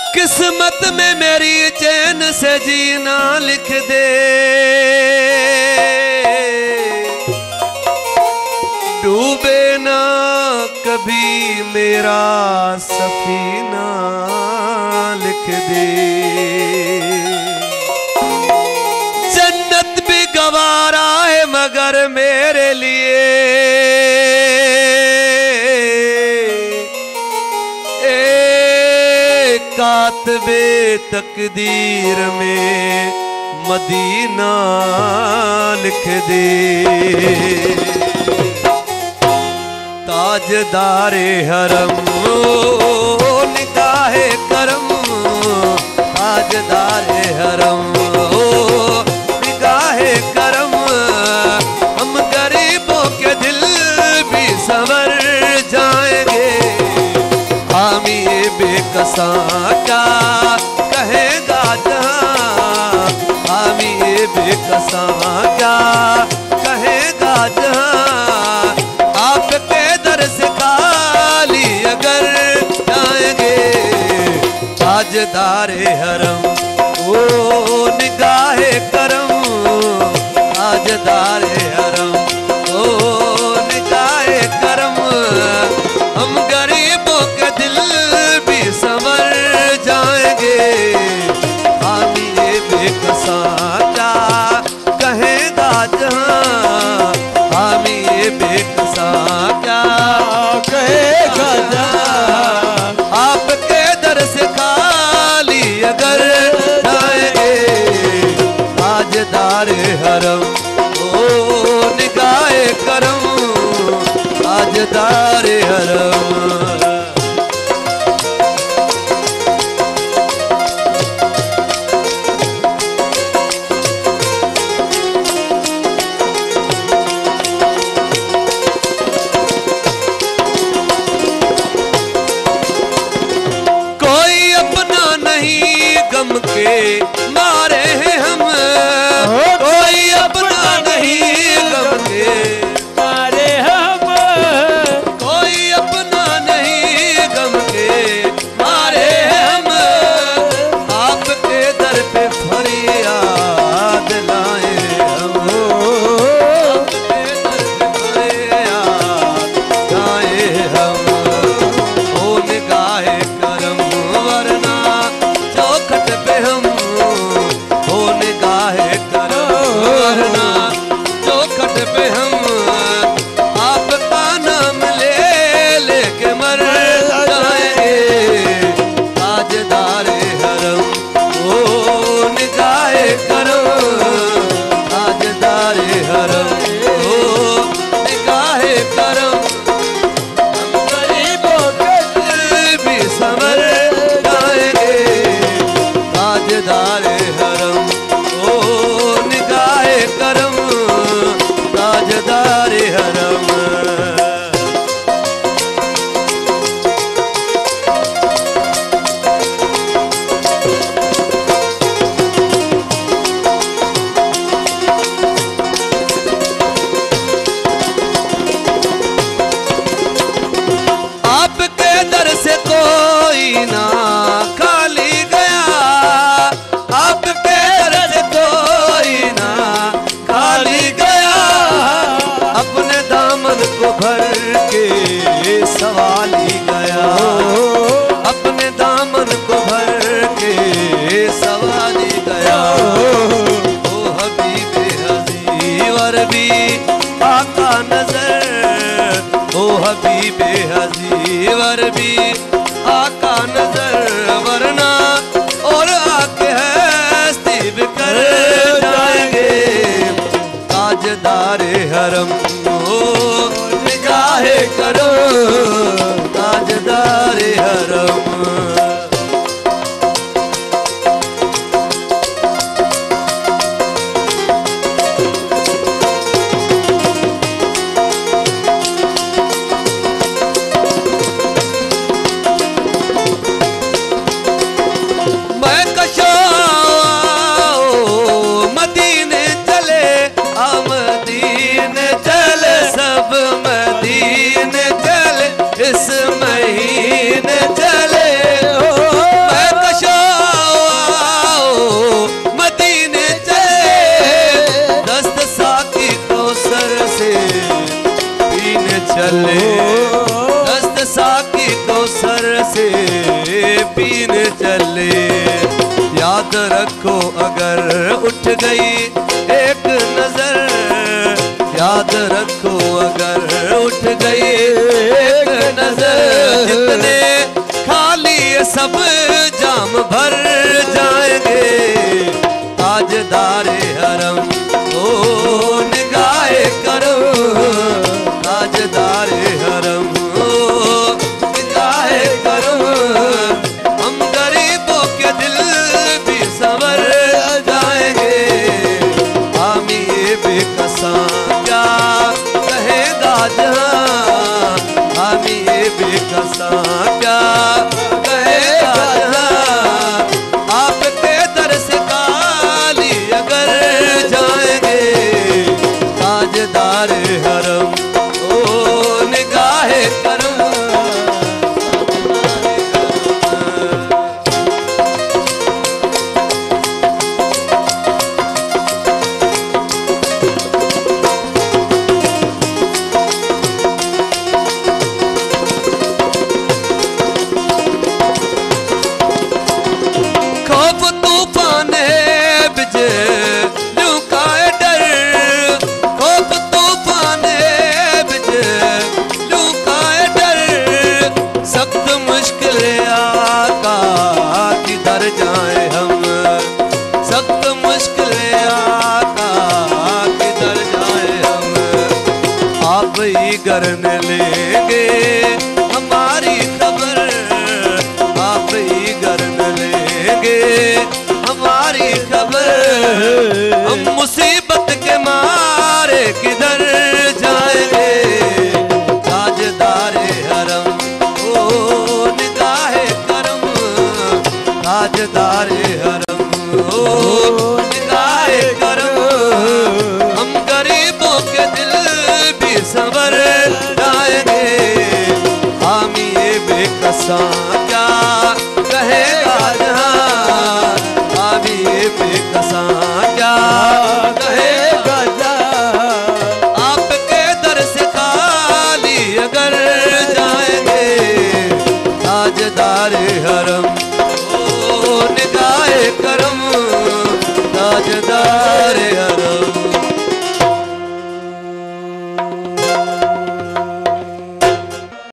किस्मत में मेरी चैन से जीना लिख दे, डूबे ना कभी मेरा सफीना लिख दे। जन्नत भी गवारा है मगर मेरे लिए कातबे तकदीर में मदीना लिख दे। ताजदारे हरम निगाहे करम, ताजदारे हरम निगाहे करम, हम गरीबों के दिल भी संवर जाएंगे। हामी बेकसा क्या कहेगा जहां, हामी बेकसा क्या कहेगा जहां, आपके दर से खाली अगर जाएंगे। ताजदारे हरम ओ निगाहे करम, ताजदारे हरम ओ निगाहे करम, हम गरीबों के दिल भी संवर जाएंगे। हामी बेकसा क्या कहेगा जहां, हामी बेकसा क्या कहेगा जहां, आपके दर से खाली अगर जाएंगे। ताजदारे हरम ओ निगाहे करम, ताजदारे हरम। गम के मारे हैं हम, कोई अपना नहीं गम के मारे हम, कोई अपना नहीं गम के मारे हैं हम, आपके दर पे फरियाद लाए हम, आपके दर पे फरियाद लाए हम। ओ निगाहे करम वरना चौखट पे हम, हो निगाहे करम वरना चौखट पे हम, आपका नाम ले लेके मर जाएंगे। ताजदारे हरम ओ निगाहे करम, ताजदारे हरम ओ निगाहे करम, हम गरीबों के दिल भी संवर जाएंगे। ताजदारे हरम ओ निगाहे करम, ताजदारे हरम। आपके दर से कोई ना खाली गया, आपके दर से कोई ना खाली गया, अपने दामन को भर के सवाली गया, अपने दामन को भर के सवाली गया। ओ हबीबे हज़ीवर भी आका नजर, ओ हबीबे हज़ीवर भी आका नजर, वरना और आके हस्ती बिखर जाएंगे। ताजदारे हरम ओ निगाहे करम, ताजदारे हरम। इस महीने चले हो याद रखो अगर उठ गई एक नजर, याद रखो अगर उठ गई एक नजर, जितने खाली सब जाम भर जाएंगे, ताजदारे हरम ओ निगाहे करम, ताजदारे हरम ओ निगाहे करम, हम गरीबों के दिल भी संवर जाएंगे, हामी ये बेकसा क्या कहेगा जहां, हामी ये बेकसा क्या कहेगा जहां, आपके दर से खाली अगर जाएंगे, ताजदार हरम ओ निगाहे करम। खौफ तूफान है बिजलियों का डर, खौफ तूफान है बिजलियों का डर, सख्त मुश्किल आका किधर जाए हम, सख्त मुश्किल आका किधर जाए हम, आप ही करने लेंगे हमारी खबर, आप ही करने लेंगे हमारी खबर, हम मुसीबत के मारे किधर जाएंगे, ताजदारे हरम ओ निगाहे करम, ताजदारे हरम ओ निगाहे करम, हम गरीबों के दिल भी संवर जाएंगे, हामी ये बेकसा क्या कहेगा जहां,